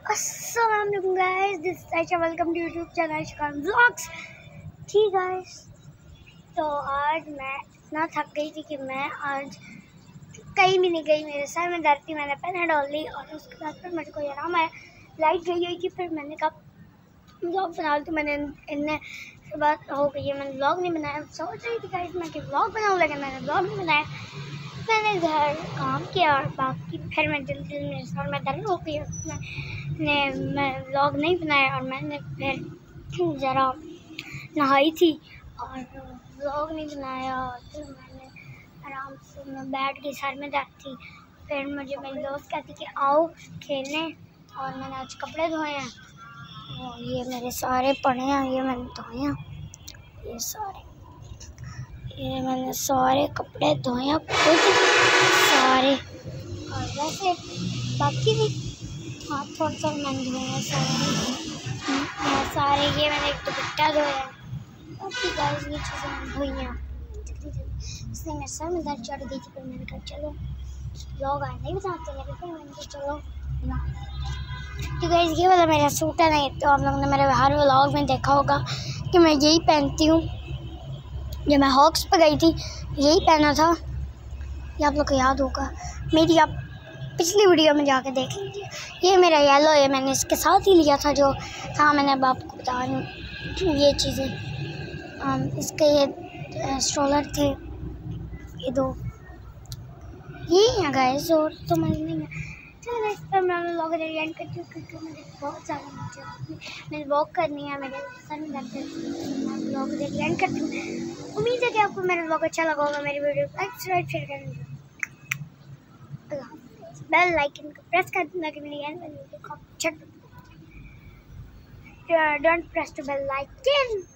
अस्सलाम वालेकुम guys, this is Ayesha. Welcome to YouTube channel Ayesha Khan vlogs. ठीक गाइस, तो आज मैं इतना थक गई थी कि मैं आज कहीं भी नहीं गई। मेरे सर में दर्द थी, मैंने पेनाडोल ली और उसके बाद फिर मेरे को आराम आया। लाइट गई हुई थी, फिर मैंने कहा व्लॉग बना ली। तो मैंने इनने बात हो गई है, मैंने व्लॉग नहीं बनाया। सोच रही थी गाइस मैं कि व्लॉग बनाऊँ, लेकिन मैंने व्लॉग नहीं बनाया। मैंने घर काम किया और बाकी फिर मैं जल्दी मेरे सर में दर्द हो गई। मैं व्लॉग नहीं बनाया और मैंने फिर ज़रा नहाई थी और व्लॉग नहीं बनाया। फिर मैंने आराम से मैं बैठ गई, सर में दर्द थी। फिर मुझे मेरी दोस्त कहती कि आओ खेलने, और मैंने आज कपड़े धोए हैं और ये मेरे सारे पड़े हैं, ये मैंने धोए हैं, ये मैंने सारे कपड़े धोए हैं खुद सारे। और वैसे बाकी भी हाँ थोड़ा सा मैंने धोए हैं सारे। ये मैंने एक दुपट्टा धोया है, बाकी गाइस ये चीज़ें मैंने धोई हैं जल्दी। इसलिए मेरे सर में दर्द चढ़ गई थी, फिर मैंने कहा चलो व्लॉग आज नहीं बनाते मेरे, फिर मैंने कहा चलो ना। तो गाइस ये वाला मेरा सूट है नहीं, तो आप लोगों ने मेरे हर व्लॉग में देखा होगा कि मैं यही पहनती हूँ। जब मैं हॉक्स पर गई थी यही पहना था, ये आप लोग को याद होगा। मेरी आप पिछली वीडियो में जाके देख लीजिए। ये मेरा येलो है, मैंने इसके साथ ही लिया था जो था। मैंने अब आपको बता रही हूँ ये चीज़ें। इसके ये स्ट्रोलर थे, ये दो यही हैं गाइस, और तो मैं नहीं है। चलो इस पर मैं व्लॉग एंड करती हूँ क्योंकि मुझे बहुत ज़्यादा मैंने वॉक करनी है, मेरे सर में दर्द है। मैं व्लॉग एंड करती हूँ। उम्मीद है कि आपको मेरा व्लॉग अच्छा लगा होगा। मेरी वीडियो लाइक शेयर करेंगे, बेल आइकन को प्रेस कर देना कि मेरी एंड वीडियो को अच्छा। Don't press the bell icon.